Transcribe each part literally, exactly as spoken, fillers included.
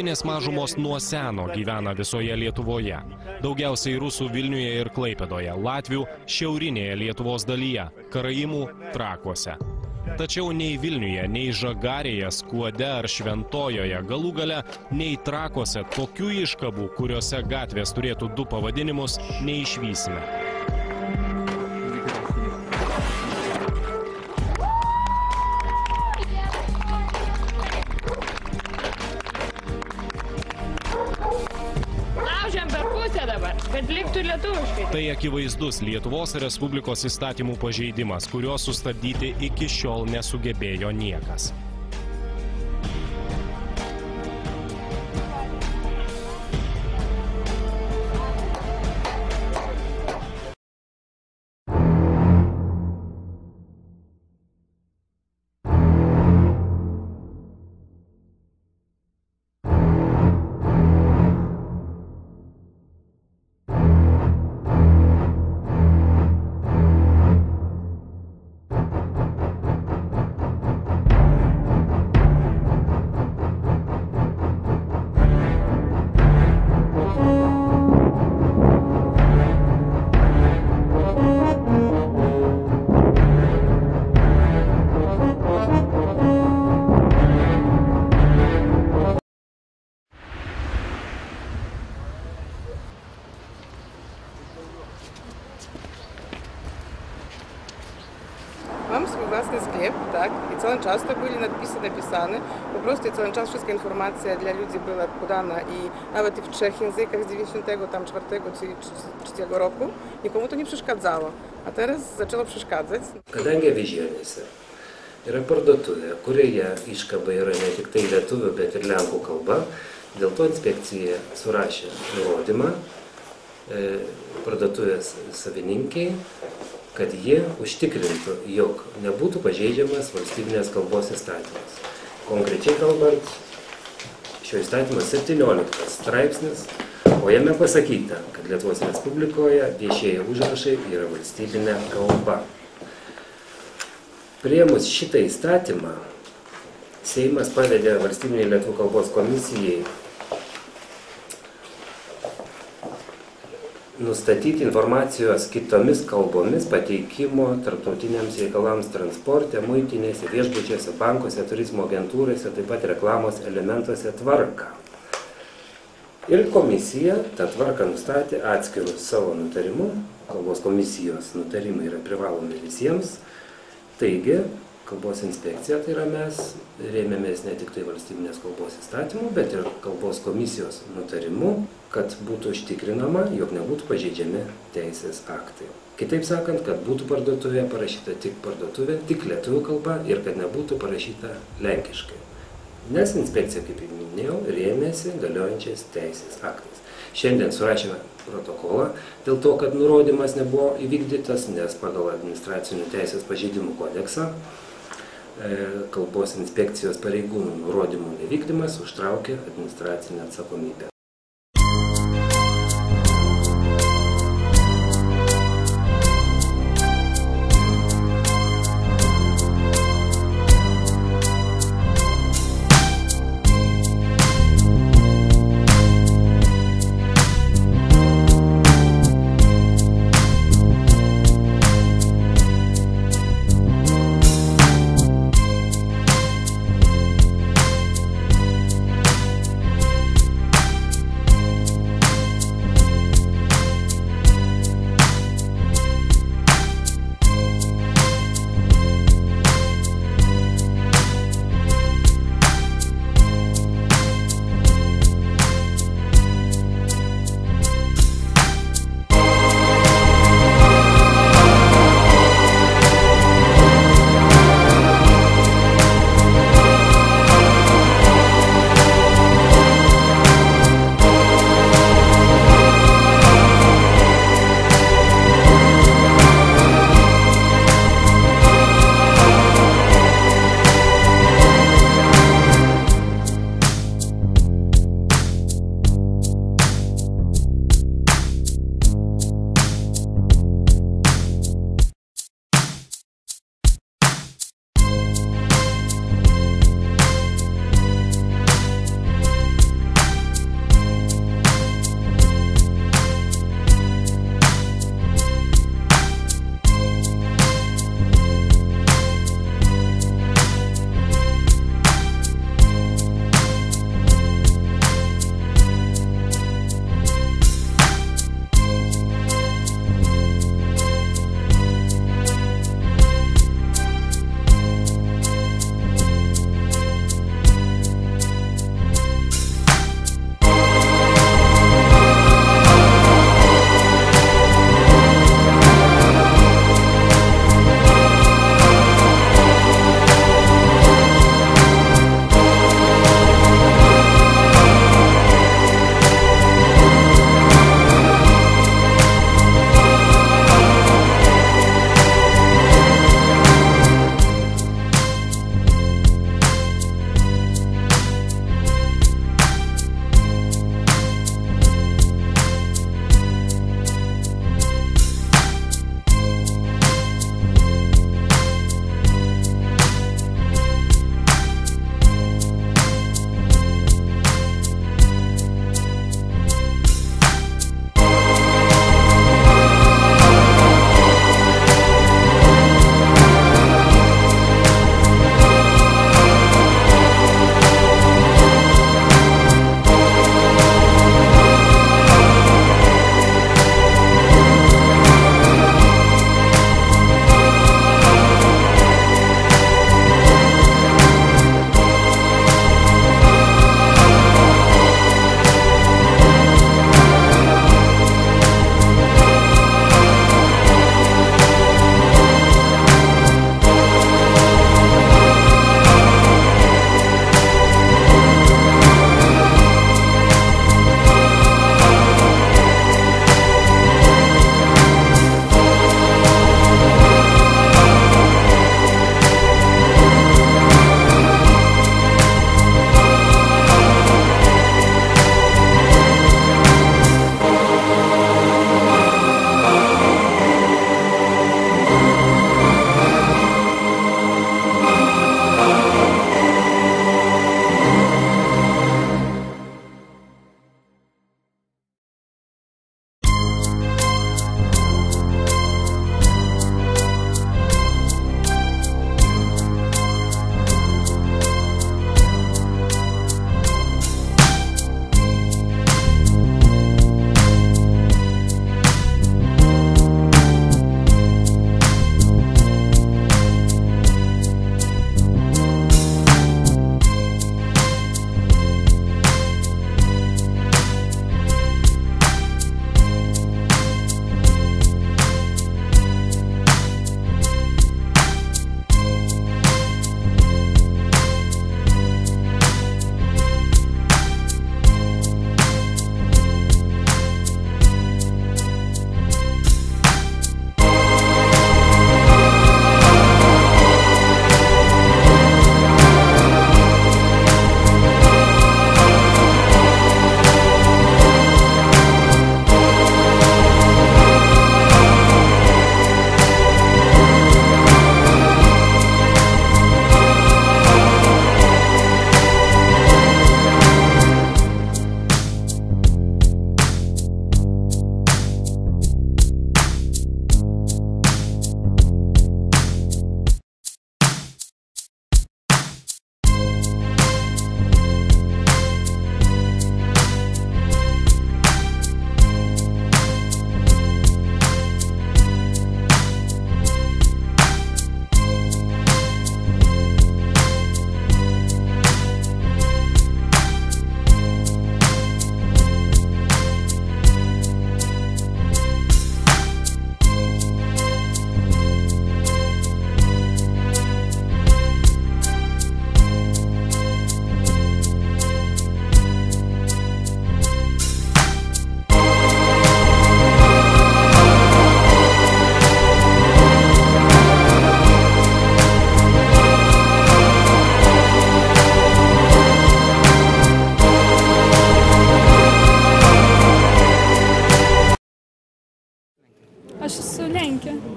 Tautinės mažumos nuo seno gyvena visoje Lietuvoje. Daugiausiai rusų Vilniuje ir Klaipėdoje, latvių šiaurinėje Lietuvos dalyje, karaimų Trakuose. Tačiau nei Vilniuje, nei Žagarėje, Skuode ar Šventojoje, galų gale nei Trakuose tokių iškabų, kuriuose gatvės turėtų du pavadinimus, neišvysime. Kad liktų lietuviškai. Tai akivaizdus Lietuvos Respublikos įstatymų pažeidimas, kurio sustabdyti iki šiol nesugebėjo niekas. Mam swój własny sklep, tak, i cały czas to byli nadpisy napisane, po prostu i cały czas wszystka informacja dla ludzi była podana i nawet i w trzech językach z dziewięćdziesiątego czwartego czy trzeciego roku nikomu to nie przeszkadzało, a teraz zaczęło przeszkadzać. Kadangi Avižieniuose yra parduotuvė, kurioje iškaba yra ne tik tai lietuvių, bet ir lenkų kalba, dėl to inspekcija surašė nurodymą parduotuvės savininkiai, kad jie užtikrintų, jog nebūtų pažeidžiamas valstybinės kalbos įstatymas. Konkrečiai kalbant, šio įstatymas septynioliktas straipsnis, o jame pasakyta, kad Lietuvos Respublikoje viešieji užrašai yra valstybinė kalba. Priėmus šitą įstatymą, Seimas pavedė valstybinei Lietuvų kalbos komisijai nustatyti informacijos kitomis kalbomis pateikimo tarptautiniams reikalams transporte, muitinėse, viešbučiuose, bankuose, turizmo agentūrose, taip pat reklamos elementuose tvarką. Ir komisija tą tvarką nustatė atskirų savo nutarimų. Kalbos komisijos nutarimai yra privalomi visiems. Taigi, kalbos inspekcija, tai yra mes, rėmėmės ne tik tai valstybinės kalbos įstatymų, bet ir kalbos komisijos nutarimu, kad būtų užtikrinama, jog nebūtų pažeidžiami teisės aktai. Kitaip sakant, kad būtų parduotuvėje parašyta tik parduotuvė, tik lietuvių kalba ir kad nebūtų parašyta lenkiškai. Nes inspekcija, kaip jau minėjau, rėmėsi galiojančiais teisės aktais. Šiandien surašėme protokolą dėl to, kad nurodymas nebuvo įvykdytas, nes pagal administracinių teisės pažeidimų kodeksą kalbos inspekcijos pareigūnų nurodymų nevykdymas užtraukė administracinę atsakomybę.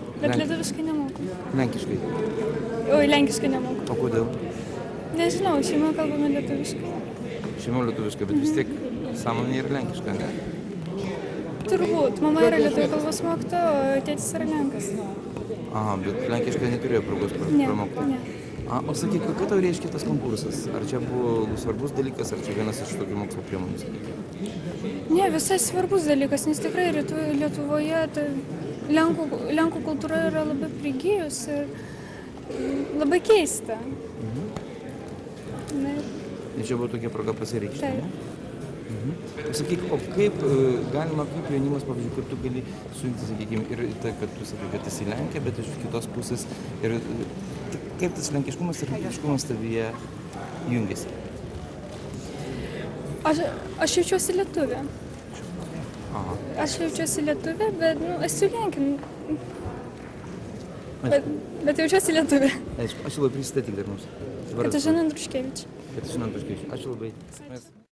Bet Lenk- lietuviškai nemoku. Lenkiškai. Oi, lenkiškai nemoku. O kodėl? Nežinau, šeimoje kalbame lietuviškai. Šeima lietuviška, bet vis tiek sąmonė yra lenkiška, ne? Turbūt. Mama yra lietuvių kalbos mokytoja, o tėtis yra lenkas. Aha, bet lenkiškai neturėjo progos Ne, pramokti. ne. A, o sakyk, ką tau reiškia tas konkursas? Ar čia buvo svarbus dalykas, ar čia vienas iš tokių mokslo priemonių? sakykim? Ne, visai svarbus dalykas, nes tikrai rytų, Lietuvoje ta Lenkų, Lenkų kultūra yra labai prigijus ir mm, labai keista. Na, ir Ir čia buvo tokia proga pasireikšti, Taip. ne? Mhm. Sakyk, o kaip e, galima, kaip jaunimas, pavyzdžiui, kur tu gali sujungti, sakykime, ir tai, kad tu sakai, kad esi Lenkija, bet iš kitos pusės, ir e, tai kaip tas lenkiškumas ir lietuviškumas tavyje jungiasi? aš, aš jaučiuosi lietuvė. Aha. Aš jaučiuosi lietuvė, bet nu, esu lenkin. Bet, bet jaučiuosi lietuvė. Aišku, aš labai prisistatyk dar mums. Vardas. Katažina Andruškevič. Katažina Andruškevič. Ačiū labai. Mes